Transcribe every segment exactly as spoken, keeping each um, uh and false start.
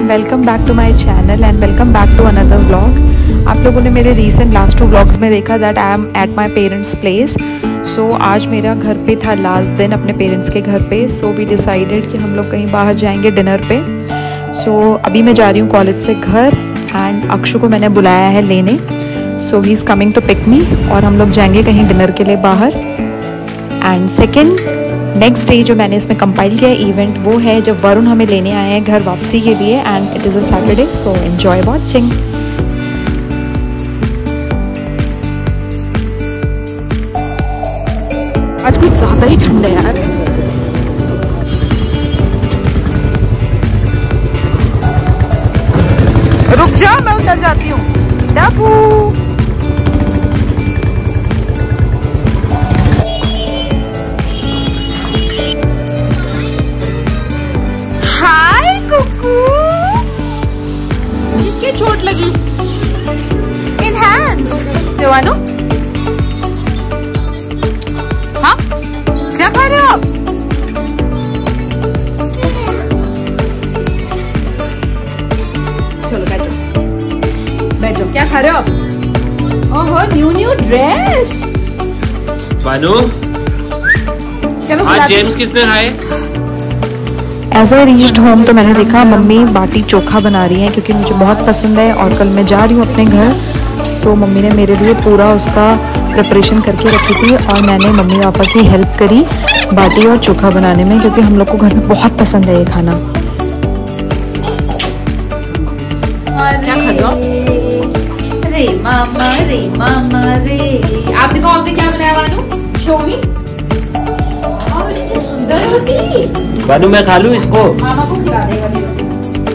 Welcome back to my channel and welcome back to another vlog. आप लोगों ने मेरे रीसेंट लास्ट टू व्लॉग्स में देखा that I am at my parents place. So आज मेरा घर पे था लास्ट दिन अपने पेरेंट्स के घर पे। सो वी डिसाइडेड कि हम लोग कहीं बाहर जाएंगे डिनर पे। सो so, अभी मैं जा रही हूँ कॉलेज से घर एंड अक्षु को मैंने बुलाया है लेने। So he is coming to pick me और हम लोग जाएंगे कहीं डिनर के लिए बाहर। एंड सेकेंड नेक्स्ट डे जो मैंने इसमें कंपाइल किया इवेंट वो है जब वरुण हमें लेने आए हैं घर वापसी के लिए and it is a Saturday. So enjoy watching. आज कुछ ज़्यादा ही ठंड है यार। रुक जा, मैं उतर जाती हूँ। डाकू हाय कुकू, किसके चोट लगी? इन हैंड्स देवानु। हाँ क्या खा रहे हो आप? चलो बैठो बैठो। क्या खा रहे हो आप? ओहो न्यू न्यू ड्रेस। बानू चलो आज जेम्स किसने खाए? एज आई रीच्ड होम तो मैंने देखा मम्मी बाटी चोखा बना रही हैं क्योंकि मुझे बहुत पसंद है और कल मैं जा रही हूँ अपने घर। सो मम्मी ने मेरे लिए पूरा उसका प्रिपरेशन करके रखी थी और मैंने मम्मी पापा की हेल्प करी बाटी और चोखा बनाने में क्योंकि हम लोग को घर में बहुत पसंद है ये खाना। क्या खा लो? रे मामा रे मामा रे। आप दिखाओ आपने क्या बनाया बानू? शो मी। सुंदर रोटी। बानू मैं खा लूं इसको? मामा को खिला देगा ये रोटी।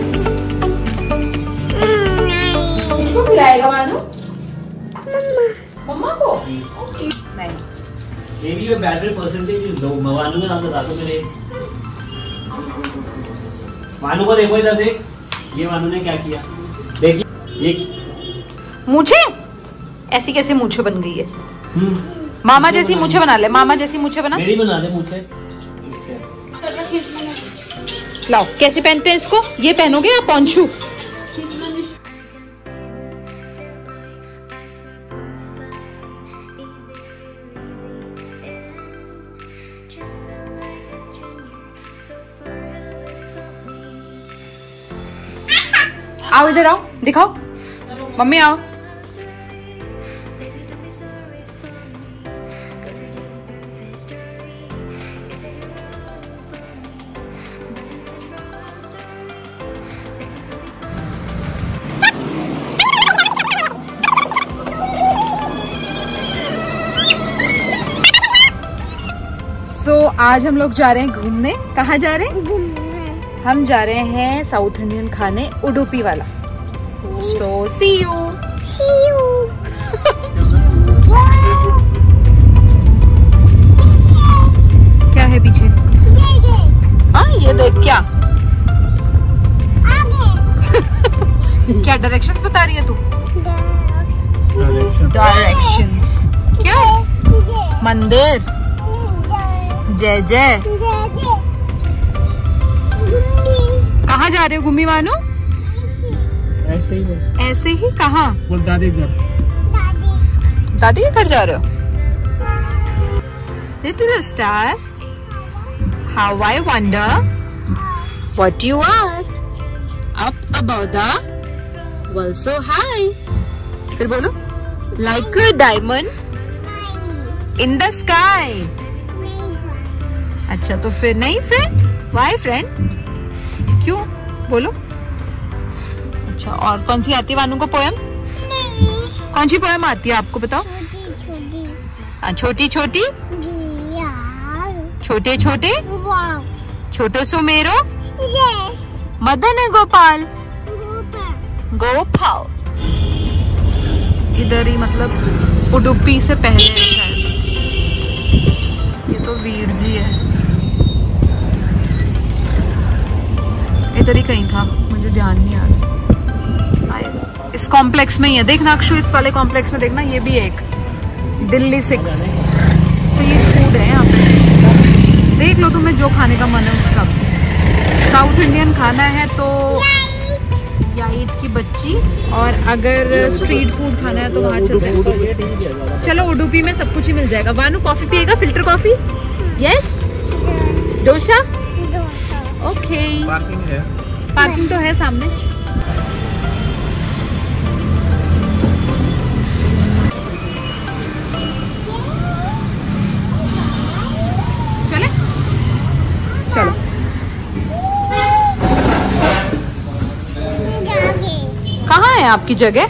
किसको खिलाएगा बानू? मम्मा। मम्मा को? ओके। नहीं। मेरी में battery percentage is low. Banu के नाम बता दो मेरे। बानू को देखो इधर देख। ये बानू ने क्या किया? देखिए ये मूछे ऐसी कैसे मूछे बन गई है? मामा जैसी मूछे बना ले। मामा जैसी मूछे बना। मेरी बना दे मूछे। लाओ कैसे पहनते हैं इसको? ये पहनोगे या पोंछू? आओ इधर आओ, दिखाओ मम्मी आओ। तो so, आज हम लोग जा रहे हैं घूमने। कहाँ जा रहे हैं? हम जा रहे हैं साउथ इंडियन खाने उडुपी वाला। So see you. See you. क्या है पीछे? हाँ ये देख। क्या क्या डायरेक्शंस बता रही है तू? डायरेक्शंस क्या? मंदिर। जय जय। कहाँ जा रहे हो घूमी मानो? ऐसे ही ऐसे ही। कहाँ? बोल दादी घर। दादी के घर जा रहे हो? Little star, how I wonder what you are up above the world so high. फिर बोलो like a diamond in the sky. अच्छा तो फिर नहीं फ्रेंड? Y friend? क्यों? बोलो। अच्छा और कौन सी आती है वानू को पोयम? कौन सी पोयम आती है आपको बताओ? छोटी छोटी, छोटे छोटे, छोटो सो मेरो मदन गोपाल गोपाल। इधर ही मतलब उडुपी से पहले है शायद। ये तो वीर जी है। इधर ही कहीं था, मुझे ध्यान नहीं आ रहा। इस कॉम्प्लेक्स में ही है। देखना अक्षु इस वाले कॉम्प्लेक्स में देखना, ये भी एक दिल्ली सिक्स स्ट्रीट फूड है यहाँ पे। देख लो तुम्हें जो खाने का मन है उस हिसाब से। साउथ इंडियन खाना है तो और अगर स्ट्रीट फूड खाना है तो वहाँ चलते हैं। चलो उडुपी में सब कुछ ही मिल जाएगा। वानू कॉफी पिएगा, filter coffee? Yes. Dosa? Okay. Parking है, पार्किंग तो है सामने। चले चलो। कहाँ है आपकी जगह?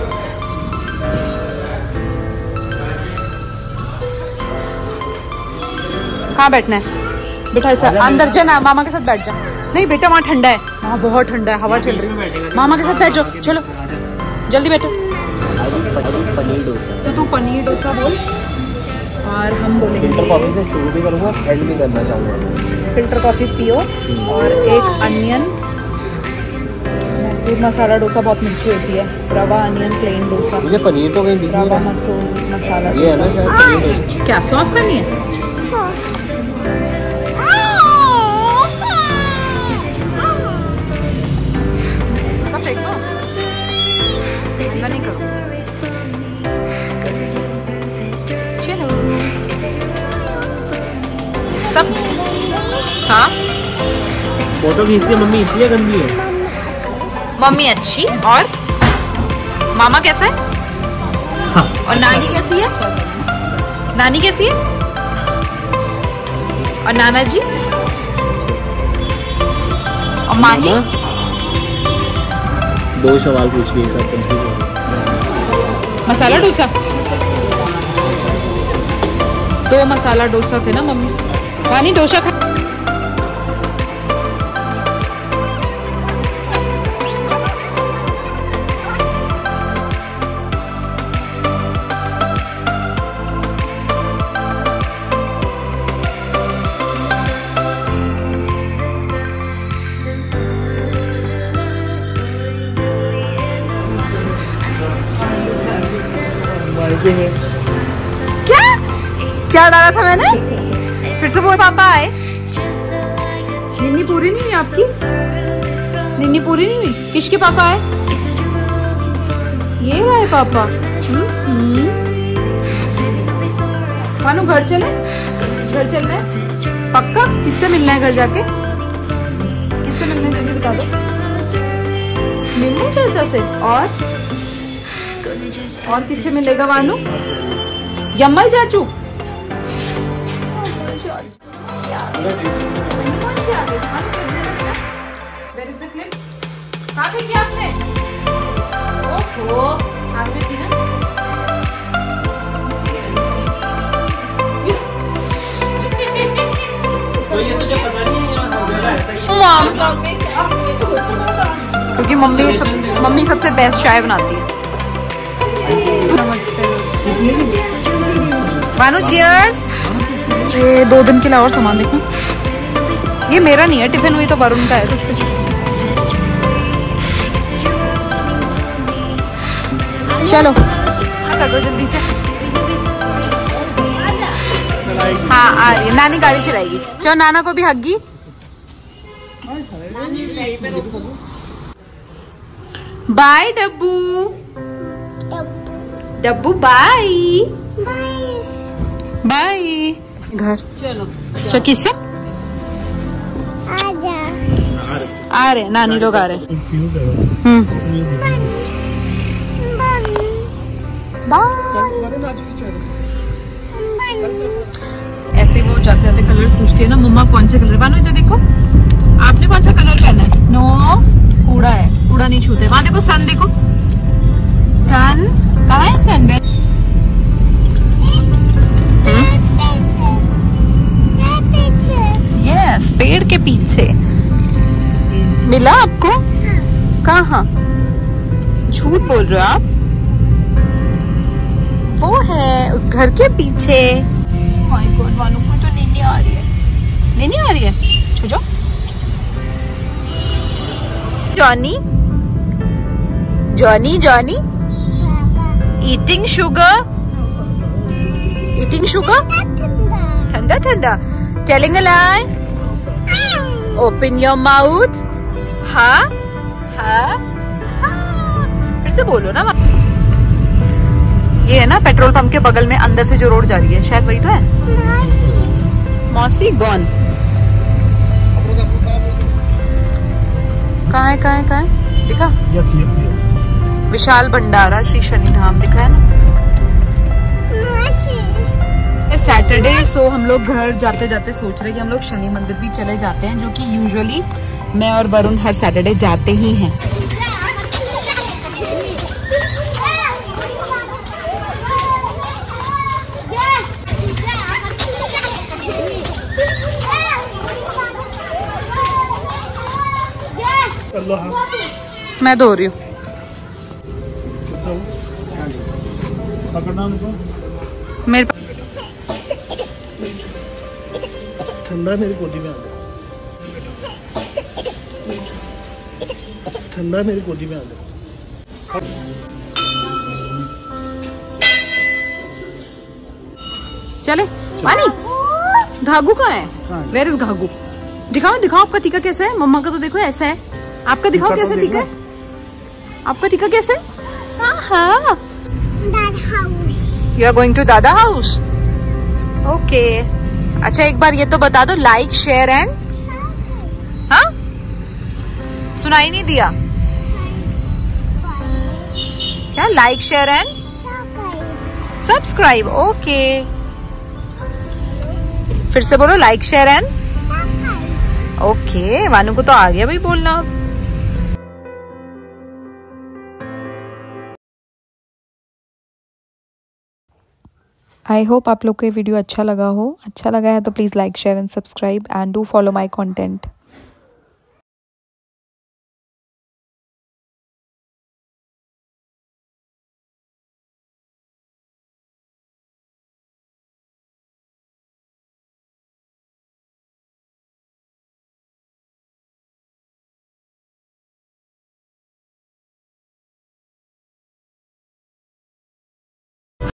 कहाँ बैठना है? बेटा ऐसा अंदर जा ना, मामा के साथ बैठ जा। नहीं बेटा वहाँ ठंडा है, वहाँ बहुत ठंडा है, हवा चल रही है। मामा के साथ बैठ जाओ, चलो जल्दी बैठो। पनीर डोसा। तो तू पनीर डोसा बोल और हम बोलेंगे फिल्टर कॉफी से शुरू भी करूँगा, एंड भी करना चाहूँगा। फिल्टर कॉफी पियो और एक अनियन मसूर मसाला डोसा, बहुत मिर्ची होती है। रवा अनियन प्लेन डोसा। मुझे पनीर तो कहीं दिख नहीं रवा रहा। मसूर मसाला ये है ना शायद पनीर डोसा। क्या सॉस करनी है? चलो सब हाँ। फोटो खींचती है मम्मी इसलिए गंदी है। मम्मी अच्छी। और मामा कैसा है? हाँ। और नानी कैसी है? नानी कैसी है? और नाना जी? और माही? दो सवाल पूछ लिए सब कंफ्यूज हो गए। मसाला डोसा, दो मसाला डोसा थे ना मम्मी। वानी डोसा खा। क्या क्या डाला था मैंने? फिर से बोल पापा आए। निन्नी पूरी नहीं हुई आपकी? निन्नी पूरी नहीं हुई? किसके पापा आए? ये रहे पापा। हम्म मानो घर चले, घर चलना है पक्का? किससे मिलना है घर जाके? किससे मिलना है जल्दी बता दो। मिलने चाचा से? और और किससे मिलेगा वानू? यम्मल चाचू? कहाँ फेंकी आपने? ओहो हाथ में थी ना। तो ये तुझे पता नहीं है ऐसा ही है। क्योंकि मम्मी सब मम्मी सबसे बेस्ट चाय बनाती है। वानू चीयर्स। ये दो दिन के लिए और सामान देखो। ये मेरा नहीं है टिफिन, हुई तो वरुण का है कुछ कुछ। चलो कर दो जल्दी से। हाँ आ रही है नानी, गाड़ी चलाएगी। चलो नाना को भी हग्गी। Bye Dabbu. Dabbu bye bye. घर चलो चलो किससे आ रहे? नानी लोग आ रहे। हम्म ऐसे वो जाते जाते कलर्स पूछती है ना मम्मा कौन से कलर। बानो इधर देखो, आपने कौन सा कलर पहना है? नो कूड़ा है, कूड़ा नहीं छूते। वहां देखो सन, देखो सन कहाँ है? सन यस पेड़ के पीछे। मिला आपको? कहाँ? झूठ बोल रहे हो आप। वो है उस घर के पीछे। माय गॉड वानू को तो नींद आ रही है। नींद आ रही है? छू जाओ। Johnny Johnny Johnny eating sugar, eating sugar. ठंडा ठंडा। Telling a lie. Open your mouth. हाँ हाँ हाँ। फिर से बोलो ना। ये है ना पेट्रोल पंप के बगल में अंदर से जो रोड जा रही है, शायद वही तो है। मौसी गॉन। कहाँ है कहाँ है कहाँ है दिखा? विशाल भंडारा श्री शनि धाम दिखा है ना। सैटरडे सो हम लोग घर जाते जाते सोच रहे कि हम लोग शनि मंदिर भी चले जाते हैं, जो कि यूजुअली मैं और वरुण हर सैटरडे जाते ही हैं। मैं धो रही हूँ। मेरे ठंडा मेरी गोदी में आ गया, ठंडा मेरी गोदी में आ गया। चले पानी। घाघू कहाँ है? Where is Ghaghu? दिखाओ दिखाओ आपका टीका कैसा है। मम्मा का तो देखो ऐसा है, आपका दिखाओ कैसा टीका है। आपका टीका कैसा है? हाँ you are going to dada house. Okay अच्छा एक बार ये तो बता दो, लाइक शेयर एंड, हाँ सुनाई नहीं दिया क्या? Like share and subscribe. Okay फिर से बोलो, like share and. Okay Vanu को तो आ गया भाई बोलना। आई होप आप लोग को ये वीडियो अच्छा लगा हो। अच्छा लगा है तो please like share and subscribe and do follow my content.